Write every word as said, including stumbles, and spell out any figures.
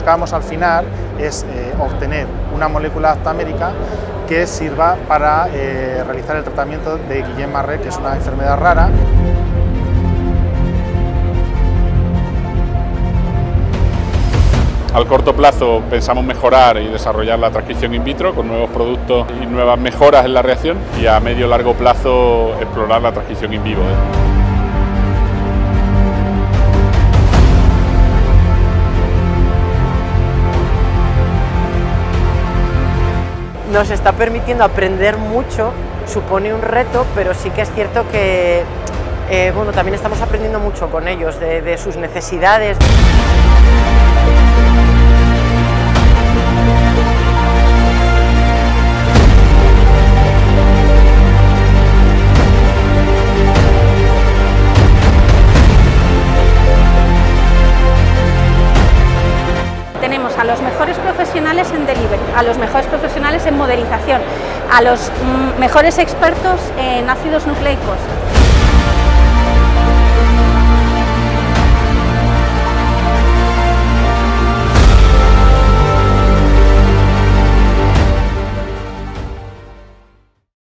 buscamos al final es eh, obtener una molécula aptamérica que sirva para eh, realizar el tratamiento de Guillain-Barré, que es una enfermedad rara. Al corto plazo pensamos mejorar y desarrollar la transcripción in vitro con nuevos productos y nuevas mejoras en la reacción, y a medio largo plazo explorar la transcripción in vivo. Nos está permitiendo aprender mucho, supone un reto, pero sí que es cierto que eh, bueno, también estamos aprendiendo mucho con ellos, de, de sus necesidades. Tenemos a los mejores profesionales en delivery, a los mejores profesionales en modelización, a los mm, mejores expertos en ácidos nucleicos.